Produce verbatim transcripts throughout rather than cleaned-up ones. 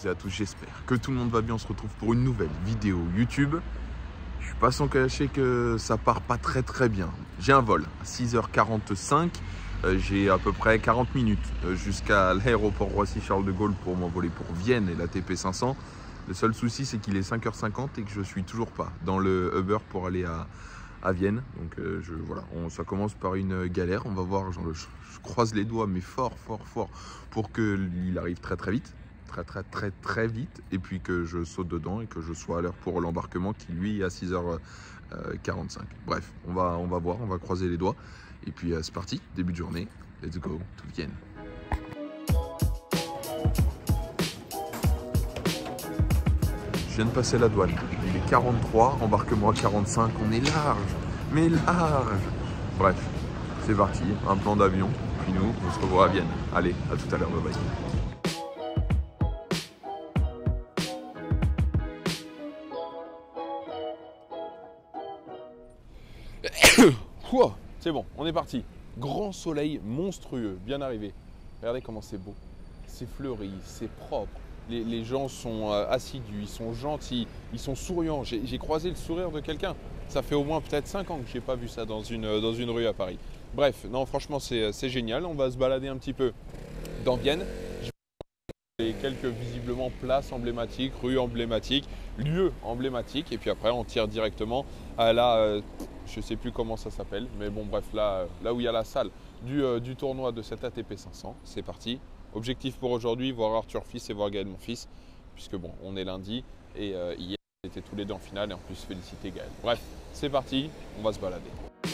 et à tous, j'espère que tout le monde va bien. On se retrouve pour une nouvelle vidéo YouTube. Je suis pas sans cacher que ça part pas très très bien. J'ai un vol à six heures quarante-cinq. Euh, J'ai à peu près quarante minutes euh, jusqu'à l'aéroport Roissy-Charles de Gaulle pour m'envoler pour Vienne et la T P cinq cents. Le seul souci, c'est qu'il est cinq heures cinquante et que je suis toujours pas dans le Uber pour aller à, à Vienne. Donc euh, je, voilà, on, ça commence par une galère. On va voir, genre, je, je croise les doigts, mais fort, fort, fort, pour qu'il arrive très très vite. Très très très très vite. Et puis que je saute dedans et que je sois à l'heure pour l'embarquement qui lui est à six heures quarante-cinq. Bref, on va, on va voir, on va croiser les doigts. Et puis euh, c'est parti, début de journée. Let's go to Vienne. Je viens de passer la douane. Il est quarante-trois, embarquement à quarante-cinq. On est large, mais large. Bref, c'est parti. Un plan d'avion. Puis nous, on se revoit à Vienne. Allez, à tout à l'heure. Bye bye. C'est bon, on est parti. Grand soleil monstrueux, bien arrivé. Regardez comment c'est beau. C'est fleuri, c'est propre. Les, les gens sont euh, assidus, ils sont gentils, ils sont souriants. J'ai croisé le sourire de quelqu'un. Ça fait au moins peut-être cinq ans que je n'ai pas vu ça dans une, dans une rue à Paris. Bref, non, franchement, c'est génial. On va se balader un petit peu dans Vienne. Et quelques visiblement places emblématiques, rues emblématiques, lieux emblématiques. Et puis après, on tire directement à la... Euh, je ne sais plus comment ça s'appelle, mais bon bref, là, là où il y a la salle du, euh, du tournoi de cette A T P cinq cents, c'est parti. Objectif pour aujourd'hui, voir Arthur Fils et voir Gaël mon fils, puisque bon, on est lundi et euh, hier, on était tous les deux en finale et en plus féliciter Gaël. Bref, c'est parti, on va se balader.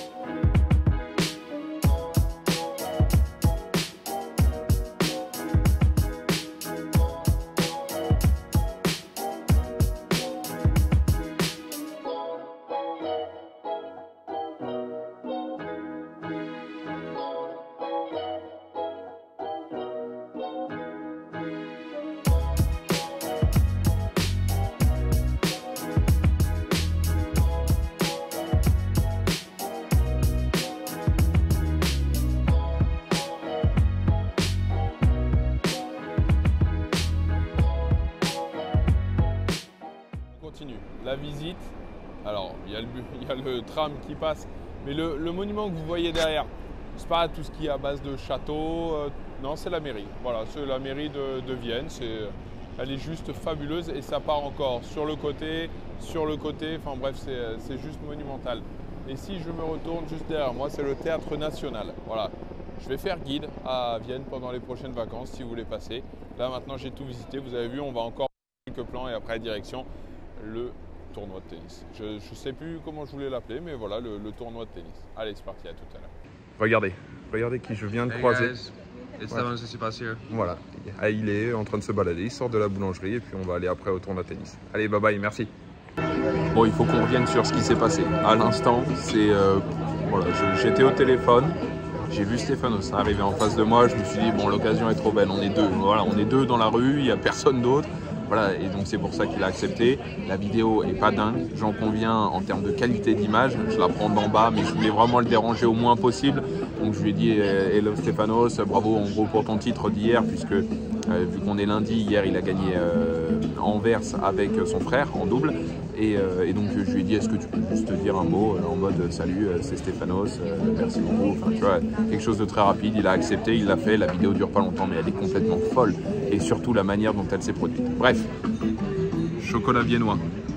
La visite, alors il y, a le, il y a le tram qui passe, mais le, le monument que vous voyez derrière, c'est pas tout ce qui est à base de château, euh, non, c'est la mairie. Voilà, c'est la mairie de, de Vienne, elle est juste fabuleuse et ça part encore sur le côté, sur le côté, enfin bref, c'est juste monumental. Et si je me retourne juste derrière moi, c'est le Théâtre National. Voilà, je vais faire guide à Vienne pendant les prochaines vacances si vous voulez passer. Là maintenant j'ai tout visité, vous avez vu, on va encore quelques plans et après direction le tournoi de tennis. Je ne sais plus comment je voulais l'appeler, mais voilà, le, le tournoi de tennis. Allez, c'est parti, à tout à l'heure. Regardez, regardez qui je viens de Hey croiser. guys, it's Ouais. Devon Tsitsipas here. Voilà, ah, il est en train de se balader, il sort de la boulangerie et puis on va aller après au tournoi de tennis. Allez, bye bye, merci. Bon, il faut qu'on revienne sur ce qui s'est passé. À l'instant, c'est euh, voilà, j'étais au téléphone, j'ai vu Stéphanos arriver en face de moi, je me suis dit bon, l'occasion est trop belle, on est deux, voilà, on est deux dans la rue, il n'y a personne d'autre. Voilà, et donc c'est pour ça qu'il a accepté. La vidéo est pas dingue, j'en conviens en termes de qualité d'image. Je la prends d'en bas, mais je voulais vraiment le déranger au moins possible. Donc je lui ai dit hello Stéphanos, bravo en gros pour ton titre d'hier, puisque euh, vu qu'on est lundi, hier il a gagné euh, Anvers avec son frère en double. Et, euh, et donc je lui ai dit est-ce que tu peux juste dire un mot euh, en mode salut, euh, c'est Stéphanos, euh, merci beaucoup. Enfin tu vois, quelque chose de très rapide. Il a accepté, il l'a fait. La vidéo dure pas longtemps, mais elle est complètement folle. Et surtout la manière dont elle s'est produite. Bref, chocolat viennois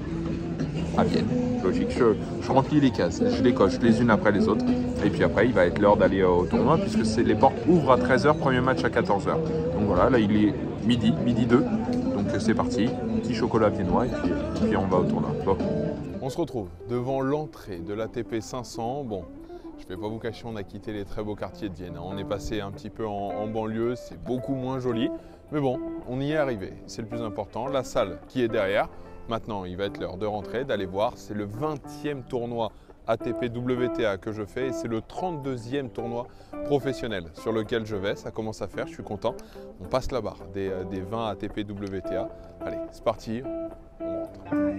à Vienne. Logique, je, je remplis les cases, je les coche les unes après les autres. Et puis après, il va être l'heure d'aller au tournoi puisque les portes ouvrent à treize heures, premier match à quatorze heures. Donc voilà, là il est midi, midi deux. Donc c'est parti, petit chocolat viennois et puis, et puis on va au tournoi. Bon. On se retrouve devant l'entrée de l'A T P cinq cents. Bon, je ne vais pas vous cacher, on a quitté les très beaux quartiers de Vienne. On est passé un petit peu en, en banlieue, c'est beaucoup moins joli. Mais bon, on y est arrivé, c'est le plus important. La salle qui est derrière. Maintenant, il va être l'heure de rentrer, d'aller voir. C'est le vingtième tournoi A T P W T A que je fais et c'est le trente-deuxième tournoi professionnel sur lequel je vais. Ça commence à faire, je suis content. On passe la barre des, des vingt A T P W T A. Allez, c'est parti, on rentre.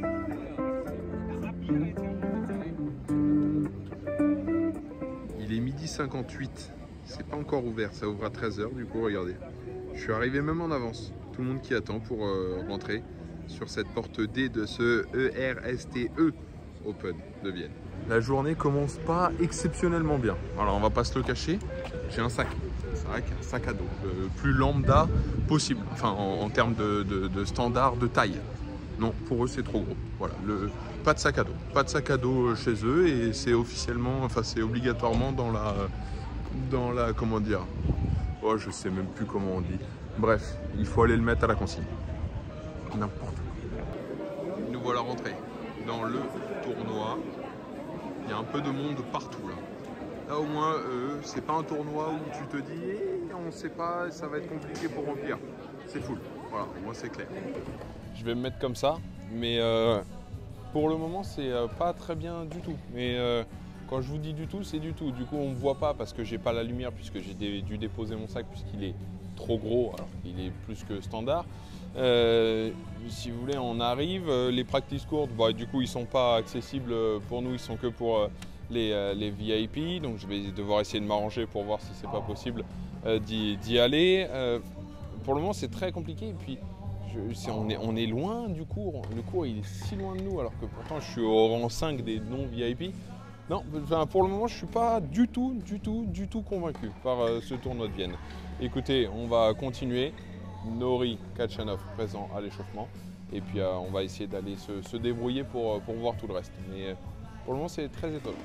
Il est midi cinquante-huit, c'est pas encore ouvert, ça ouvre à treize heures du coup, regardez. Je suis arrivé même en avance, Tout le monde qui attend pour euh, rentrer sur cette porte D de ce E R S T E Open de Vienne. La journée commence pas exceptionnellement bien. Alors on va pas se le cacher, j'ai un sac. C'est vrai qu'un sac à dos, le plus lambda possible, enfin en, en termes de, de, de standard de taille. Non, pour eux c'est trop gros. Voilà, le, pas de sac à dos, pas de sac à dos chez eux et c'est officiellement, enfin c'est obligatoirement dans la, dans la, comment dire, oh je sais même plus comment on dit. Bref, il faut aller le mettre à la consigne. N'importe quoi. Nous voilà rentrés dans le tournoi. Il y a un peu de monde partout là. Là au moins, euh, c'est pas un tournoi où tu te dis eh, on sait pas, ça va être compliqué pour remplir. C'est full. Voilà, au moins c'est clair. Je vais me mettre comme ça, mais euh, pour le moment c'est euh, pas très bien du tout. Mais euh, quand je vous dis du tout, c'est du tout. Du coup on me voit pas parce que j'ai pas la lumière puisque j'ai dé dû déposer mon sac puisqu'il est trop gros, alors qu'il est plus que standard. Euh, si vous voulez, on arrive. Les practice courts, bah, du coup ils sont pas accessibles pour nous, ils sont que pour euh, les, euh, les V I P. Donc je vais devoir essayer de m'arranger pour voir si c'est pas possible euh, d'y aller. Euh, pour le moment c'est très compliqué et puis je, on, est, on est loin du cours. Le cours il est si loin de nous alors que pourtant je suis au rang cinq des non V I P. Non, enfin, pour le moment je suis pas du tout, du tout, du tout convaincu par euh, ce tournoi de Vienne. Écoutez, on va continuer. Nori Kachanov présent à l'échauffement. Et puis euh, on va essayer d'aller se, se débrouiller pour, pour voir tout le reste. Mais euh, pour le moment c'est très étonnant.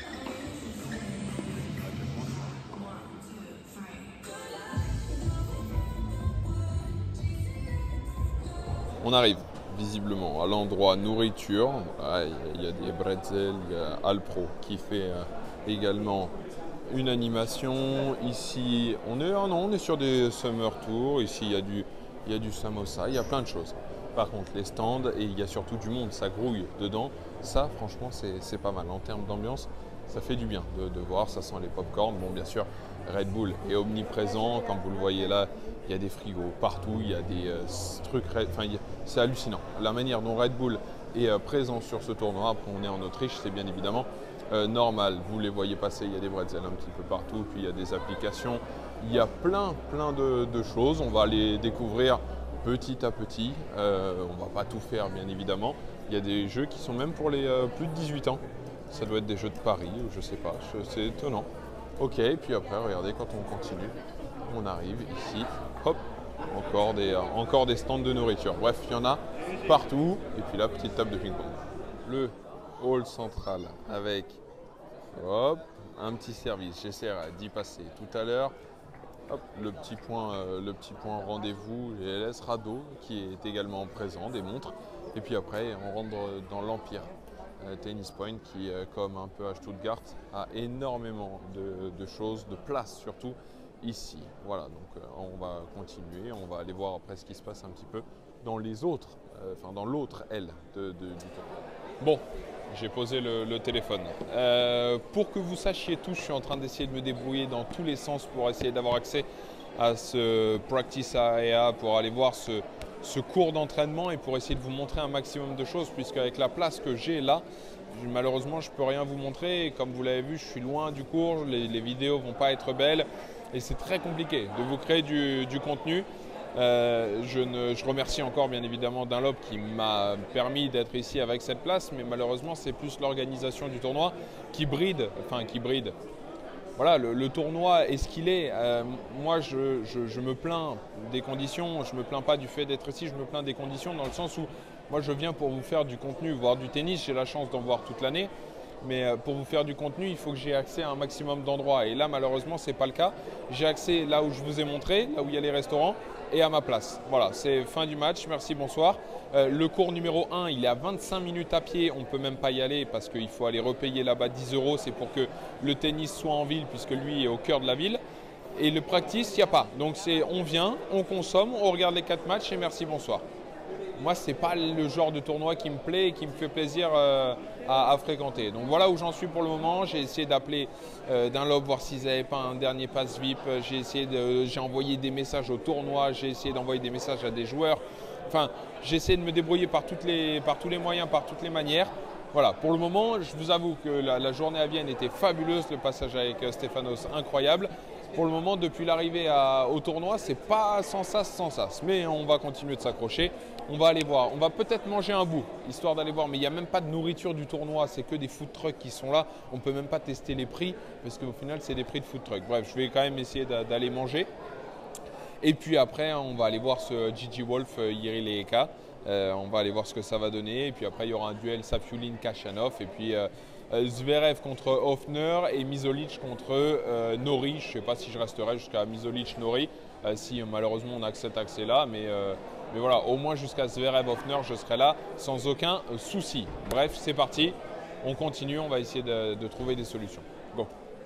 On arrive visiblement à l'endroit nourriture. Voilà, il y a des bretzels, il y a Alpro qui fait euh, également une animation. Ici, on est, ah non, on est sur des summer tours. Ici, il y a du, il y a du samosa, il y a plein de choses. Par contre, les stands, et il y a surtout du monde, ça grouille dedans. Ça, franchement, c'est pas mal. En termes d'ambiance, ça fait du bien de, de voir. Ça sent les pop-corn. Bon, bien sûr, Red Bull est omniprésent. Comme vous le voyez là, il y a des frigos partout. Il y a des euh, trucs, enfin, c'est hallucinant. La manière dont Red Bull est euh, présent sur ce tournoi. Après, on est en Autriche, c'est bien évidemment Euh, normal, vous les voyez passer, il y a des bretzels un petit peu partout, puis il y a des applications, il y a plein plein de, de choses, on va les découvrir petit à petit, euh, on va pas tout faire bien évidemment, il y a des jeux qui sont même pour les euh, plus de dix-huit ans, ça doit être des jeux de paris, ou je sais pas, c'est étonnant. Ok, et puis après regardez quand on continue, on arrive ici, hop, encore des, euh, encore des stands de nourriture, bref il y en a partout, et puis là petite table de ping-pong. Le hall central avec hop, un petit service, j'essaierai d'y passer tout à l'heure. Le petit point, euh, le petit point rendez-vous G L S Rado qui est également présent, des montres. Et puis après, on rentre dans l'Empire euh, Tennis Point qui, euh, comme un peu à Stuttgart, a énormément de, de choses, de place surtout ici. Voilà, donc euh, on va continuer, on va aller voir après ce qui se passe un petit peu dans les autres, euh, enfin dans l'autre aile de, de, du tournoi. Bon. J'ai posé le, le téléphone. Euh, pour que vous sachiez tout, je suis en train d'essayer de me débrouiller dans tous les sens pour essayer d'avoir accès à ce Practice Area, pour aller voir ce, ce cours d'entraînement et pour essayer de vous montrer un maximum de choses, puisque avec la place que j'ai là, malheureusement, je ne peux rien vous montrer. Et comme vous l'avez vu, je suis loin du cours, les, les vidéos ne vont pas être belles et c'est très compliqué de vous créer du, du contenu. Euh, je, ne, je remercie encore bien évidemment Dunlop qui m'a permis d'être ici avec cette place, mais malheureusement c'est plus l'organisation du tournoi qui bride, enfin qui bride. Voilà, le, le tournoi est ce qu'il est. Euh, moi je, je, je me plains des conditions, je ne me plains pas du fait d'être ici, je me plains des conditions dans le sens où moi je viens pour vous faire du contenu, voir du tennis, j'ai la chance d'en voir toute l'année. Mais pour vous faire du contenu, il faut que j'ai accès à un maximum d'endroits. Et là, malheureusement, ce n'est pas le cas. J'ai accès là où je vous ai montré, là où il y a les restaurants, et à ma place. Voilà, c'est fin du match. Merci, bonsoir. Euh, le cours numéro un, il est à vingt-cinq minutes à pied. On ne peut même pas y aller parce qu'il faut aller repayer là-bas dix euros. C'est pour que le tennis soit en ville, puisque lui est au cœur de la ville. Et le practice, il n'y a pas. Donc, c'est on vient, on consomme, on regarde les quatre matchs et merci, bonsoir. Moi, ce n'est pas le genre de tournoi qui me plaît et qui me fait plaisir euh, à, à fréquenter. Donc voilà où j'en suis pour le moment. J'ai essayé d'appeler euh, Dunlop, voir s'ils n'avaient pas un dernier pass V I P. J'ai essayé de, j'ai envoyé des messages au tournoi. J'ai essayé d'envoyer des messages à des joueurs. Enfin, j'ai essayé de me débrouiller par, toutes les, par tous les moyens, par toutes les manières. Voilà, pour le moment, je vous avoue que la, la journée à Vienne était fabuleuse. Le passage avec euh, Stefanos, incroyable. pour le moment, depuis l'arrivée au tournoi, c'est pas sans sas, sans sas. Mais on va continuer de s'accrocher. On va aller voir. On va peut-être manger un bout, histoire d'aller voir. Mais il n'y a même pas de nourriture du tournoi. C'est que des food trucks qui sont là. On ne peut même pas tester les prix parce qu'au final, c'est des prix de food truck. Bref, je vais quand même essayer d'aller manger. Et puis après, on va aller voir ce Gigi Wolf, Jiril et Eka. Euh, on va aller voir ce que ça va donner. Et puis après, il y aura un duel Safiullin-Khachanov. Et puis euh, Zverev contre Hoffner et Misolic contre euh, Norrie. Je ne sais pas si je resterai jusqu'à Misolic-Norrie. Euh, si malheureusement on a cet accès-là. Mais, euh, mais voilà, au moins jusqu'à Zverev-Hoffner, je serai là sans aucun souci. Bref, c'est parti. On continue. On va essayer de, de trouver des solutions. Go.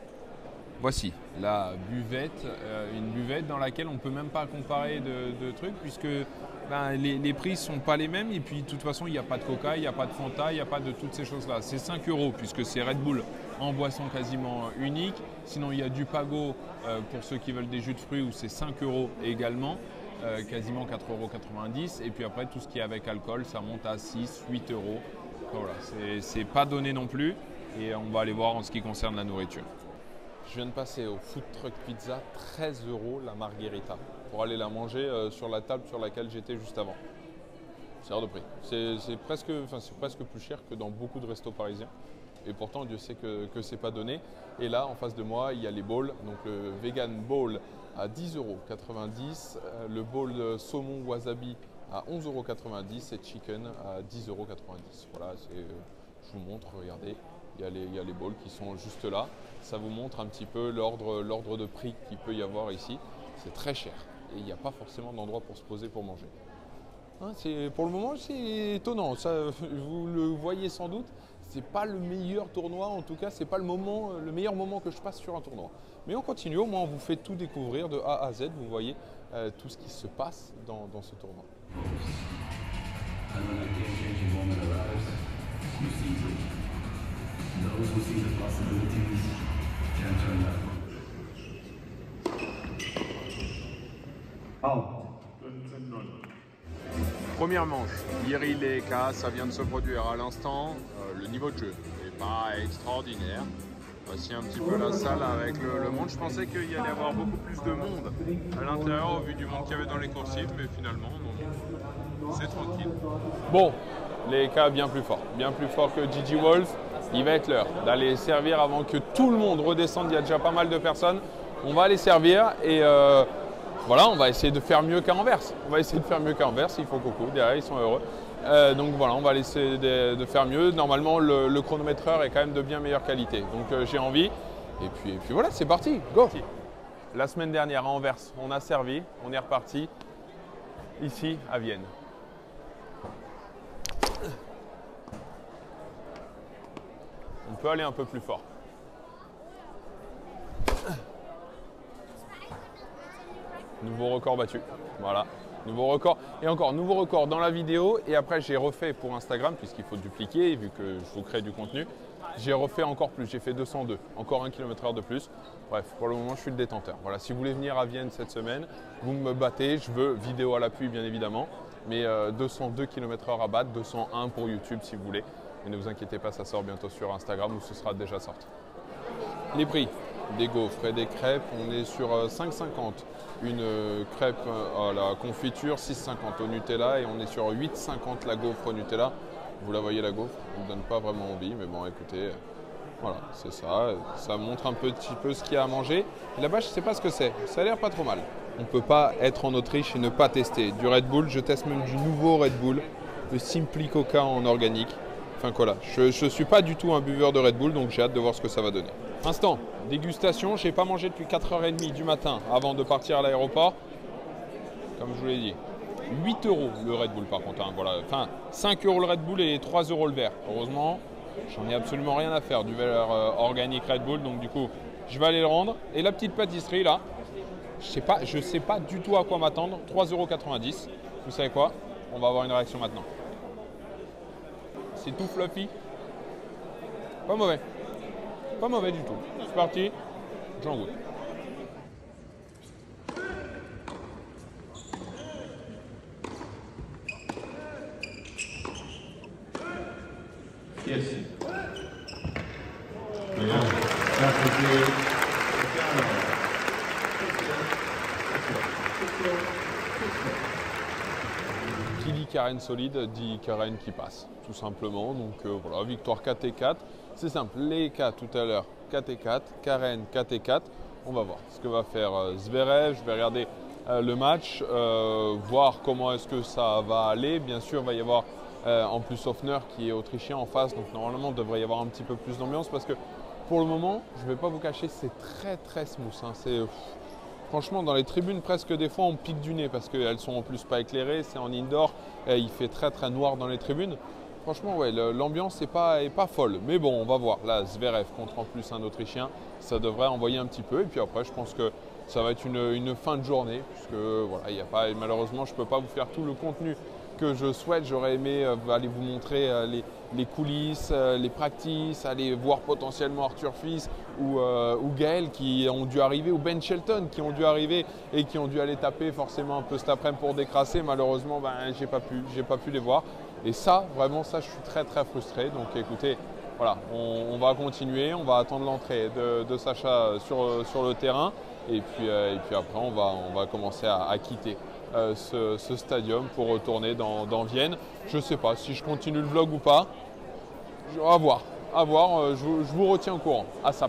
Voici la buvette, euh, une buvette dans laquelle on ne peut même pas comparer de, de trucs puisque ben, les, les prix ne sont pas les mêmes et puis de toute façon il n'y a pas de Coca, il n'y a pas de Fanta, il n'y a pas de toutes ces choses-là. C'est cinq euros puisque c'est Red Bull en boisson quasiment unique. Sinon il y a du Pago euh, pour ceux qui veulent des jus de fruits où c'est cinq euros également, euh, quasiment quatre euros quatre-vingt-dix. Et puis après tout ce qui est avec alcool ça monte à six, huit euros. Voilà, c'est pas donné non plus et on va aller voir en ce qui concerne la nourriture. Je viens de passer au food truck pizza, treize euros la margherita, pour aller la manger euh, sur la table sur laquelle j'étais juste avant. C'est hors de prix. C'est presque, enfin, c'est presque plus cher que dans beaucoup de restos parisiens. Et pourtant, Dieu sait que, que c'est pas donné. Et là, en face de moi, il y a les bowls. Donc le vegan bowl à dix euros quatre-vingt-dix, euh, le bowl de saumon wasabi à onze euros quatre-vingt-dix et chicken à dix euros quatre-vingt-dix. Voilà, euh, je vous montre, regardez. Il y, a les, il y a les bowls qui sont juste là. Ça vous montre un petit peu l'ordre de prix qu'il peut y avoir ici. C'est très cher et il n'y a pas forcément d'endroit pour se poser pour manger. Hein, pour le moment, c'est étonnant. Ça, vous le voyez sans doute. Ce n'est pas le meilleur tournoi. En tout cas, ce n'est pas le, moment, le meilleur moment que je passe sur un tournoi. Mais on continue. Au moins, on vous fait tout découvrir de A à Z. Vous voyez euh, tout ce qui se passe dans, dans ce tournoi. Those who see the possibilities can turn back. Première manche, Jiril et Eka, ça vient de se produire à l'instant. Euh, le niveau de jeu n'est pas extraordinaire. Voici un petit peu la salle avec le, le monde. Je pensais qu'il y allait y avoir beaucoup plus de monde à l'intérieur au vu du monde qu'il y avait dans les coursives, mais finalement, non, c'est tranquille. Bon, les Eka bien plus fort, bien plus fort que Gigi Wolf. Il va être l'heure d'aller servir avant que tout le monde redescende. Il y a déjà pas mal de personnes. On va aller servir et euh, voilà, on va essayer de faire mieux qu'à Anvers. On va essayer de faire mieux qu'à Anvers. Ils font coucou, derrière, ils sont heureux. Euh, donc voilà, on va essayer de, de faire mieux. Normalement, le, le chronométreur est quand même de bien meilleure qualité. Donc euh, j'ai envie. Et puis, et puis voilà, c'est parti, go. La semaine dernière à Anvers, on a servi, on est reparti ici à Vienne. On peut aller un peu plus fort. Nouveau record battu. Voilà. Nouveau record. Et encore, nouveau record dans la vidéo. Et après, j'ai refait pour Instagram, puisqu'il faut dupliquer, vu que je vous crée du contenu. J'ai refait encore plus. J'ai fait deux cent deux. Encore un kilomètre heure de plus. Bref, pour le moment, je suis le détenteur. Voilà. Si vous voulez venir à Vienne cette semaine, vous me battez. Je veux vidéo à l'appui, bien évidemment. Mais euh, deux cent deux kilomètres heure à battre. deux cent un pour YouTube, si vous voulez. Et ne vous inquiétez pas, ça sort bientôt sur Instagram où ce sera déjà sorti. Les prix des gaufres et des crêpes, on est sur cinq cinquante. Une crêpe à la confiture, six cinquante au Nutella et on est sur huit cinquante la gaufre au Nutella. Vous la voyez la gaufre, elle ne donne pas vraiment envie, mais bon écoutez, voilà, c'est ça. Ça montre un petit peu ce qu'il y a à manger. Là-bas, je ne sais pas ce que c'est, ça a l'air pas trop mal. On ne peut pas être en Autriche et ne pas tester. Du Red Bull, je teste même du nouveau Red Bull, le Simply Coca en organique. Enfin voilà, je ne suis pas du tout un buveur de Red Bull, donc j'ai hâte de voir ce que ça va donner. Instant, dégustation, je n'ai pas mangé depuis quatre heures trente du matin avant de partir à l'aéroport. Comme je vous l'ai dit, huit euros le Red Bull par contre. Hein, voilà. Enfin, cinq euros le Red Bull et trois euros le verre. Heureusement, j'en ai absolument rien à faire du verre euh, organique Red Bull, donc du coup, je vais aller le rendre. Et la petite pâtisserie là, je sais pas, je sais pas du tout à quoi m'attendre. trois euros quatre-vingt-dix. Vous savez quoi? On va avoir une réaction maintenant. C'est tout fluffy. Pas mauvais. Pas mauvais du tout. C'est parti. J'en goûte. Yes. Yeah. Karen solide dit Karen qui passe, tout simplement. Donc euh, voilà, victoire quatre et quatre. C'est simple, les quatre tout à l'heure, quatre et quatre, Karen quatre et quatre. On va voir ce que va faire euh, Zverev. Je vais regarder euh, le match, euh, voir comment est-ce que ça va aller. Bien sûr, il va y avoir euh, en plus Hoffner qui est autrichien en face. Donc normalement, il devrait y avoir un petit peu plus d'ambiance parce que pour le moment, je ne vais pas vous cacher, c'est très très smooth. Hein. C'est, pff, franchement, dans les tribunes, presque des fois, on pique du nez parce qu'elles sont en plus pas éclairées. C'est en indoor, et il fait très très noir dans les tribunes. Franchement, ouais, l'ambiance n'est pas, est pas folle. Mais bon, on va voir. Là, Zverev contre en plus un Autrichien, ça devrait envoyer un petit peu. Et puis après, je pense que ça va être une, une fin de journée. Puisque voilà, il y a pas, malheureusement, je ne peux pas vous faire tout le contenu que je souhaite. J'aurais aimé euh, aller vous montrer euh, les, les coulisses, euh, les practices, aller voir potentiellement Arthur Fils ou, euh, ou Gaël qui ont dû arriver, ou Ben Shelton qui ont dû arriver et qui ont dû aller taper forcément un peu cet après-midi pour décrasser. Malheureusement, ben, j'ai pas pu, j'ai pas pu les voir. Et ça, vraiment, ça, je suis très très frustré. Donc écoutez, voilà, on, on va continuer, on va attendre l'entrée de, de Sacha sur, sur le terrain. Et puis, euh, et puis après, on va, on va commencer à, à quitter euh, ce, ce stadium pour retourner dans, dans Vienne. Je ne sais pas si je continue le vlog ou pas. Je, à voir, à voir. Euh, je, je vous retiens au courant. À ça.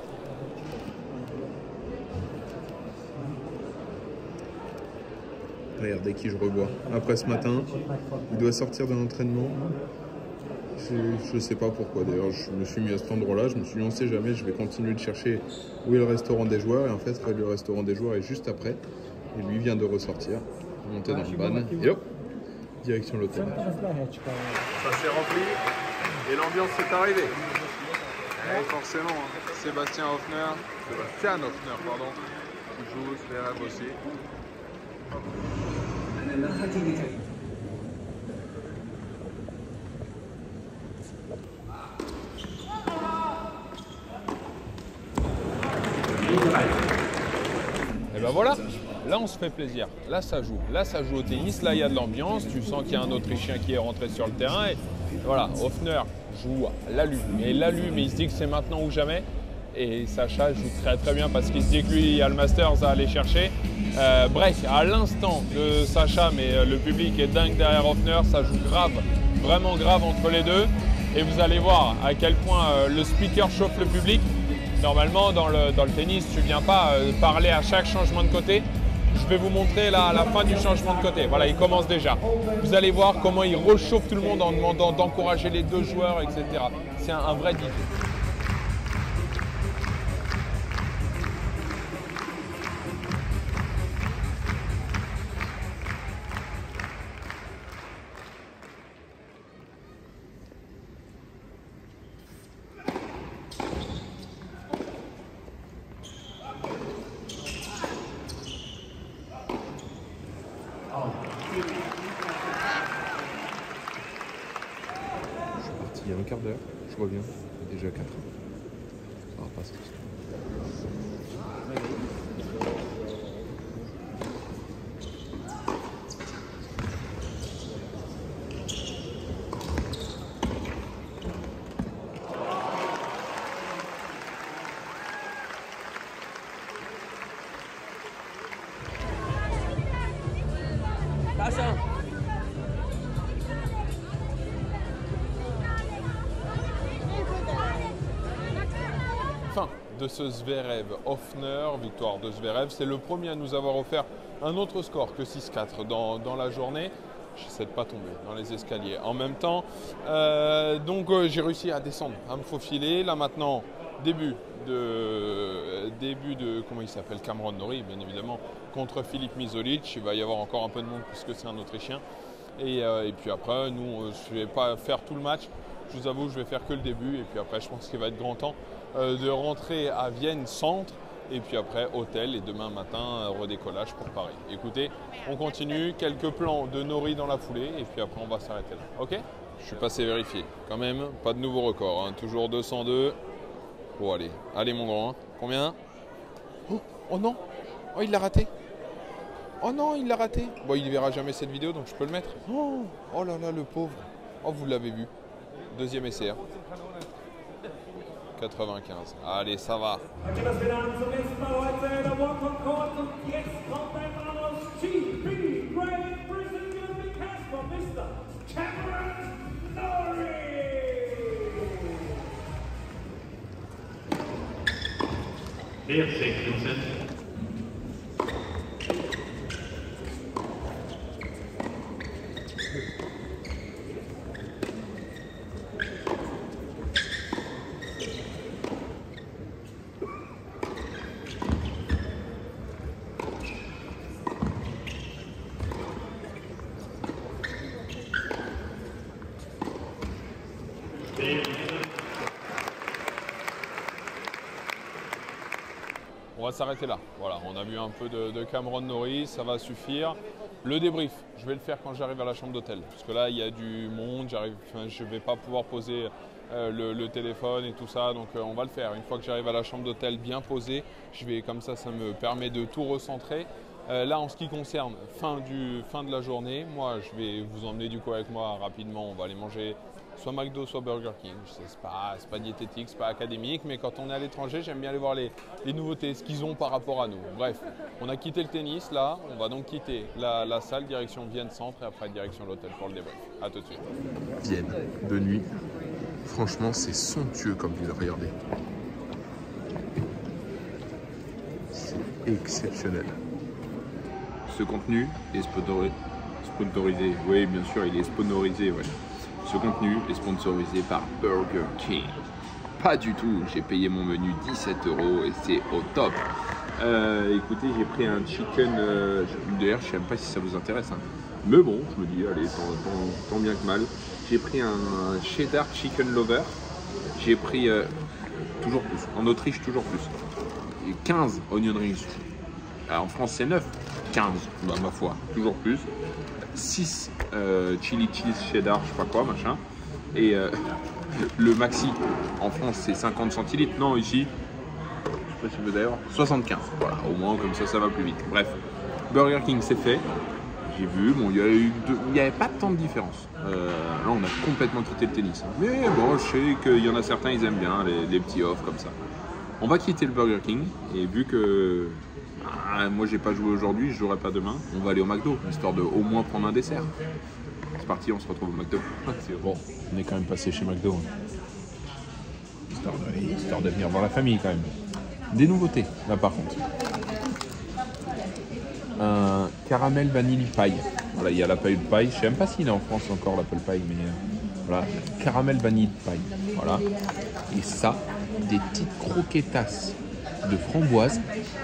Regardez qui je revois. Après ce matin, il doit sortir de l'entraînement. Je ne sais pas pourquoi d'ailleurs, je me suis mis à cet endroit-là, je me suis dit on ne sait jamais, je vais continuer de chercher où est le restaurant des joueurs. Et en fait, le restaurant des joueurs est juste après. Et lui vient de ressortir, monter dans le ban et hop, direction l'hôtel. Ça s'est rempli et l'ambiance est arrivée. Et forcément, hein. Sébastien Hoffner, Sébastien Hoffner, pardon, qui joue, Zverev aussi. Et ben voilà, là on se fait plaisir, là ça joue, là ça joue au tennis, là il y a de l'ambiance, tu sens qu'il y a un Autrichien qui est rentré sur le terrain et voilà, Hoffner joue l'allume, et l'allume, il se dit que c'est maintenant ou jamais. Et Sacha joue très très bien parce qu'il se dit que lui, il y a le Masters à aller chercher. Euh, break à l'instant de Sacha, mais le public est dingue derrière Hoffner. Ça joue grave, vraiment grave entre les deux. Et vous allez voir à quel point euh, le speaker chauffe le public. Normalement, dans le, dans le tennis, tu ne viens pas euh, parler à chaque changement de côté. Je vais vous montrer là, la fin du changement de côté. Voilà, il commence déjà. Vous allez voir comment il réchauffe tout le monde en demandant d'encourager les deux joueurs, et cetera. C'est un, un vrai D J. Il y a un quart d'heure, je reviens, il est déjà quatre heures. Ça va passer. Fin de ce Zverev Hoffner, victoire de Zverev. C'est le premier à nous avoir offert un autre score que six quatre dans, dans la journée. J'essaie de ne pas tomber dans les escaliers. En même temps, euh, donc euh, j'ai réussi à descendre, à me faufiler. Là maintenant, début de, début de comment il s'appelle, Cameron Norrie, bien évidemment, contre Filip Misolic. Il va y avoir encore un peu de monde puisque c'est un Autrichien. Et, euh, et puis après, nous, euh, je ne vais pas faire tout le match. Je vous avoue, je vais faire que le début. Et puis après, je pense qu'il va être grand temps euh, de rentrer à Vienne centre. Et puis après, hôtel. Et demain matin, redécollage pour Paris. Écoutez, on continue. Quelques plans de Norrie dans la foulée. Et puis après, on va s'arrêter là. OK? Je suis passé vérifier. Quand même, pas de nouveau record. Hein. Toujours deux cent deux. Bon, allez. Allez, mon grand. Combien? Oh, oh non! Oh, il l'a raté! Oh non, il l'a raté. Bon, il ne verra jamais cette vidéo, donc je peux le mettre. Oh, oh là là, le pauvre. Oh, vous l'avez vu. Deuxième essai. quatre-vingt-quinze. Allez, ça va. Clear, safe consent. On va s'arrêter là. Voilà, on a vu un peu de, de Cameron Norrie, ça va suffire. Le débrief, je vais le faire quand j'arrive à la chambre d'hôtel. Parce que là, il y a du monde, enfin, je ne vais pas pouvoir poser euh, le, le téléphone et tout ça. Donc euh, on va le faire. Une fois que j'arrive à la chambre d'hôtel bien posé, je vais comme ça, ça me permet de tout recentrer. Euh, là, en ce qui concerne fin, du, fin de la journée, moi, je vais vous emmener du coup avec moi rapidement. On va aller manger soit McDo, soit Burger King. Je sais, c'est pas, c'est pas diététique, c'est pas académique, mais quand on est à l'étranger, j'aime bien aller voir les, les nouveautés, ce qu'ils ont par rapport à nous. Bref, on a quitté le tennis, là, on va donc quitter la, la salle, direction Vienne Centre, et après direction l'hôtel pour le débrief. A tout de suite. Vienne, de nuit. Franchement, c'est somptueux comme ville, regardez. C'est exceptionnel. Ce contenu est sponsorisé. Oui, bien sûr, il est sponsorisé, ouais. Ce contenu est sponsorisé par Burger King. Pas du tout, j'ai payé mon menu dix-sept euros et c'est au top. Euh, écoutez, j'ai pris un chicken, euh, d'ailleurs je ne sais même pas si ça vous intéresse, hein. Mais bon, je me dis, allez, tant, tant, tant bien que mal. J'ai pris un cheddar chicken lover, j'ai pris, euh, toujours plus, en Autriche toujours plus, et quinze onion rings. Alors, en France c'est neuf, quinze, bah, ma foi, toujours plus. six euh, chili cheese cheddar, je sais pas quoi, machin. Et euh, le maxi, en France, c'est cinquante centilitres. Non, ici, je sais pas si vous d'ailleurs, soixante-quinze. Voilà, au moins, comme ça, ça va plus vite. Bref, Burger King, c'est fait. J'ai vu, bon, il y a eu deux, il n'y avait pas tant de différence. Euh, là, on a complètement quitté le tennis. Mais bon, je sais qu'il y en a certains, ils aiment bien les, les petits offs comme ça. On va quitter le Burger King, et vu que ah, moi j'ai pas joué aujourd'hui, je jouerai pas demain, on va aller au McDo, histoire de au moins prendre un dessert. C'est parti, on se retrouve au McDo. Bon, on est quand même passé chez McDo. Hein. Histoire, de, histoire de venir voir la famille quand même. Des nouveautés, là par contre. Un caramel vanille paille. Voilà, il y a l'apple pie. Je sais même pas s'il est en France encore l'apple pie, mais euh, voilà, caramel vanille paille. Voilà. Et ça, des petites croquetas de framboise.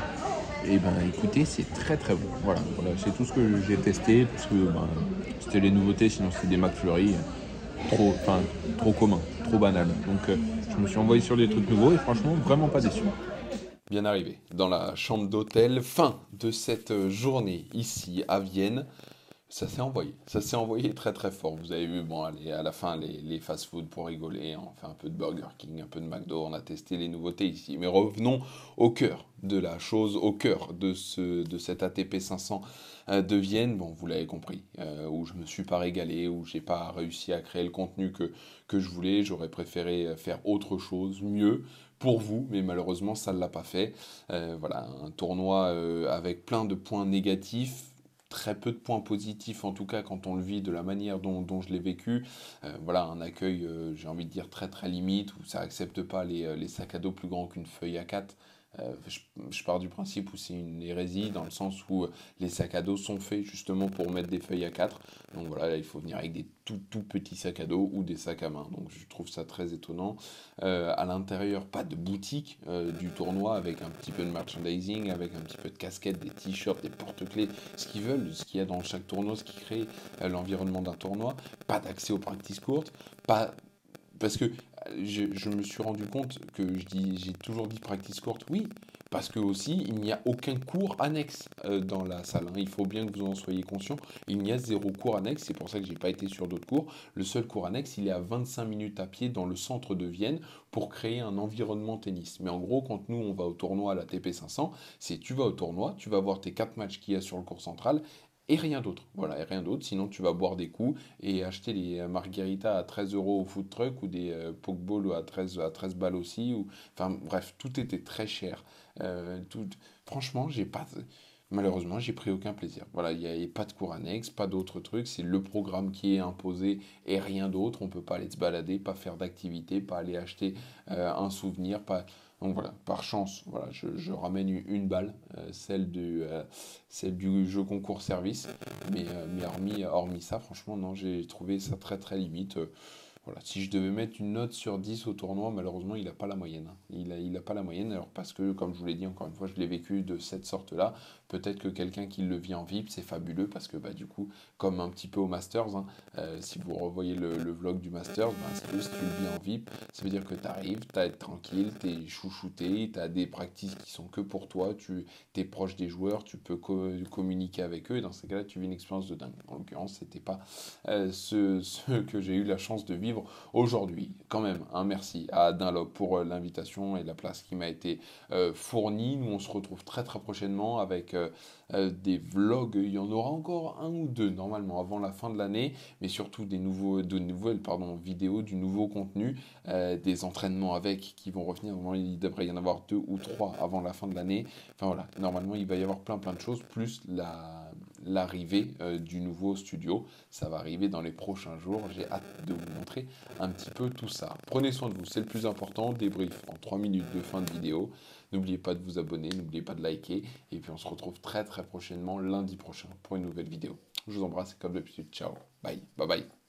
Et ben écoutez, c'est très très bon. Voilà, voilà c'est tout ce que j'ai testé parce que ben, c'était les nouveautés, sinon c'était des McFlurry trop, enfin trop commun, trop banal. Donc euh, je me suis envoyé sur des trucs nouveaux et franchement vraiment pas déçu. Bien arrivé dans la chambre d'hôtel, fin de cette journée ici à Vienne. Ça s'est envoyé, ça s'est envoyé très très fort. Vous avez vu, bon, allez, à la fin, les, les fast-food pour rigoler, on fait un peu de Burger King, un peu de McDo, on a testé les nouveautés ici. Mais revenons au cœur de la chose, au cœur de, ce, de cet A T P cinq cents de Vienne. Bon, vous l'avez compris, euh, où je me suis pas régalé, où j'ai pas réussi à créer le contenu que, que je voulais. J'aurais préféré faire autre chose, mieux, pour vous, mais malheureusement, ça ne l'a pas fait. Euh, voilà, un tournoi euh, avec plein de points négatifs, très peu de points positifs, en tout cas quand on le vit de la manière dont, dont je l'ai vécu. Euh, voilà, un accueil, euh, j'ai envie de dire, très très limite, où ça accepte pas les, les sacs à dos plus grands qu'une feuille A quatre. Euh, je, je pars du principe où c'est une hérésie, dans le sens où les sacs à dos sont faits justement pour mettre des feuilles A quatre. Donc voilà, là, il faut venir avec des tout tout petits sacs à dos ou des sacs à main. Donc je trouve ça très étonnant. Euh, à l'intérieur, pas de boutique euh, du tournoi, avec un petit peu de merchandising, avec un petit peu de casquettes, des t-shirts, des porte-clés, ce qu'ils veulent, ce qu'il y a dans chaque tournoi, ce qui crée euh, l'environnement d'un tournoi. Pas d'accès aux practice courts, pas... Parce que je, je me suis rendu compte que je dis, j'ai toujours dit practice court, oui, parce que aussi, il n'y a aucun cours annexe euh, dans la salle. Hein. Il faut bien que vous en soyez conscient. Il n'y a zéro cours annexe, c'est pour ça que je n'ai pas été sur d'autres cours. Le seul cours annexe, il est à vingt-cinq minutes à pied dans le centre de Vienne pour créer un environnement tennis. Mais en gros, quand nous, on va au tournoi à la T P cinq cents, c'est tu vas au tournoi, tu vas voir tes quatre matchs qu'il y a sur le court central, et rien d'autre, voilà, et rien d'autre, sinon tu vas boire des coups et acheter les margaritas à treize euros au food truck ou des euh, pokeballs à treize, à treize balles aussi, ou... enfin bref, tout était très cher, euh, tout... franchement, j'ai pas... malheureusement, j'ai pris aucun plaisir, voilà, il n'y a pas de cours annexe, pas d'autres trucs, c'est le programme qui est imposé et rien d'autre, on peut pas aller se balader, pas faire d'activité, pas aller acheter euh, un souvenir, pas... Donc voilà, par chance, voilà, je, je ramène une, une balle, euh, celle, du, euh, celle du jeu concours service. Mais, euh, mais hormis, hormis ça, franchement, non, j'ai trouvé ça très très limite. Euh, voilà, si je devais mettre une note sur dix au tournoi, malheureusement, il n'a pas la moyenne. hein. Il n'a il a pas la moyenne, alors parce que, comme je vous l'ai dit, encore une fois, je l'ai vécu de cette sorte-là. Peut-être que quelqu'un qui le vit en V I P, c'est fabuleux, parce que, bah, du coup, comme un petit peu au Masters, hein, euh, si vous revoyez le, le vlog du Masters, bah, c'est que si tu le vis en V I P, ça veut dire que tu arrives, tu es tranquille, tu es chouchouté, tu as des practices qui sont que pour toi, tu es proche des joueurs, tu peux co- communiquer avec eux, et dans ces cas-là, tu vis une expérience de dingue. En l'occurrence, c'était pas euh, ce, ce que j'ai eu la chance de vivre aujourd'hui. Quand même, un merci à Dunlop pour euh, l'invitation et la place qui m'a été euh, fournie. Nous, on se retrouve très très prochainement avec euh, euh, des vlogs. Il y en aura encore un ou deux normalement avant la fin de l'année, mais surtout des nouveaux, de nouvelles pardon, vidéos, du nouveau contenu, euh, des entraînements avec qui vont revenir. Normalement, il devrait y en avoir deux ou trois avant la fin de l'année. Enfin voilà, normalement, il va y avoir plein plein de choses, plus la l'arrivée euh, du nouveau studio. Ça va arriver dans les prochains jours. J'ai hâte de vous montrer un petit peu tout ça. Prenez soin de vous, c'est le plus important. Débrief en trois minutes de fin de vidéo. N'oubliez pas de vous abonner, n'oubliez pas de liker. Et puis on se retrouve très très prochainement lundi prochain pour une nouvelle vidéo. Je vous embrasse et comme d'habitude, ciao, bye, bye bye.